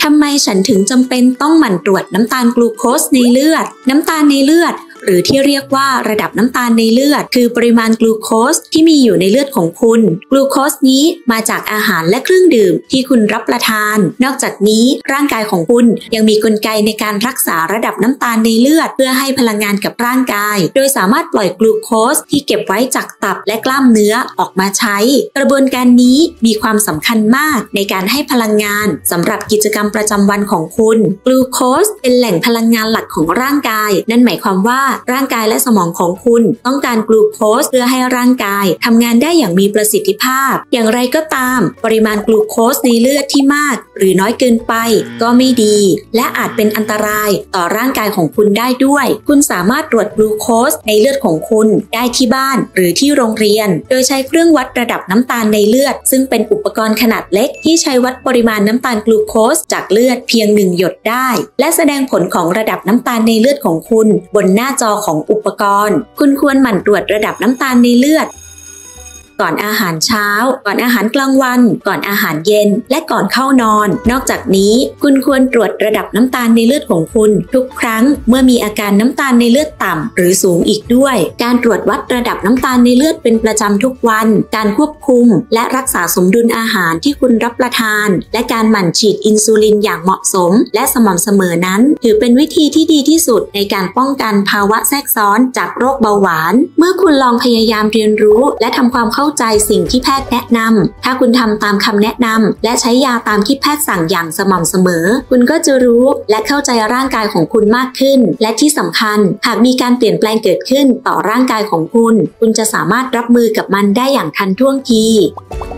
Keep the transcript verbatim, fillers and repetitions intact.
ทำไมฉันถึงจำเป็นต้องหมั่นตรวจน้ำตาลกลูโคสในเลือดน้ำตาลในเลือดหรือที่เรียกว่าระดับน้ำตาลในเลือดคือปริมาณกลูโคสที่มีอยู่ในเลือดของคุณกลูโคสนี้มาจากอาหารและเครื่องดื่มที่คุณรับประทานนอกจากนี้ร่างกายของคุณยังมีกลไกในการรักษาระดับน้ำตาลในเลือดเพื่อให้พลังงานกับร่างกายโดยสามารถปล่อยกลูโคสที่เก็บไว้จากตับและกล้ามเนื้อออกมาใช้กระบวนการนี้มีความสำคัญมากในการให้พลังงานสำหรับกิจกรรมประจำวันของคุณกลูโคสเป็นแหล่งพลังงานหลักของร่างกายนั่นหมายความว่าร่างกายและสมองของคุณต้องการกลูโคสเพื่อให้ร่างกายทำงานได้อย่างมีประสิทธิภาพอย่างไรก็ตามปริมาณกลูโคสในเลือดที่มากหรือน้อยเกินไปก็ไม่ดีและอาจเป็นอันตรายต่อร่างกายของคุณได้ด้วยคุณสามารถตรวจกลูโคสในเลือดของคุณได้ที่บ้านหรือที่โรงเรียนโดยใช้เครื่องวัดระดับน้ำตาลในเลือดซึ่งเป็นอุปกรณ์ขนาดเล็กที่ใช้วัดปริมาณน้ำตาลกลูโคสจากเลือดเพียงหนึ่งหยดได้และแสดงผลของระดับน้ำตาลในเลือดของคุณบนหน้าจอของอุปกรณ์คุณควรหมั่นตรวจระดับน้ำตาลในเลือดก่อนอาหารเช้าก่อนอาหารกลางวันก่อนอาหารเย็นและก่อนเข้านอนนอกจากนี้คุณควรตรวจระดับน้ำตาลในเลือดของคุณทุกครั้งเมื่อมีอาการน้ำตาลในเลือดต่ำหรือสูงอีกด้วยการตรวจวัดระดับน้ำตาลในเลือดเป็นประจำทุกวันการควบคุมและรักษาสมดุลอาหารที่คุณรับประทานและการหมั่นฉีดอินซูลินอย่างเหมาะสมและสม่ำเสมอนั้นถือเป็นวิธีที่ดีที่สุดในการป้องกันภาวะแทรกซ้อนจากโรคเบาหวานเมื่อคุณลองพยายามเรียนรู้และทำความเข้าเข้าใจสิ่งที่แพทย์แนะนำถ้าคุณทำตามคำแนะนำและใช้ยาตามที่แพทย์สั่งอย่างสม่ำเสมอคุณก็จะรู้และเข้าใจร่างกายของคุณมากขึ้นและที่สำคัญหากมีการเปลี่ยนแปลงเกิดขึ้นต่อร่างกายของคุณคุณจะสามารถรับมือกับมันได้อย่างทันท่วงที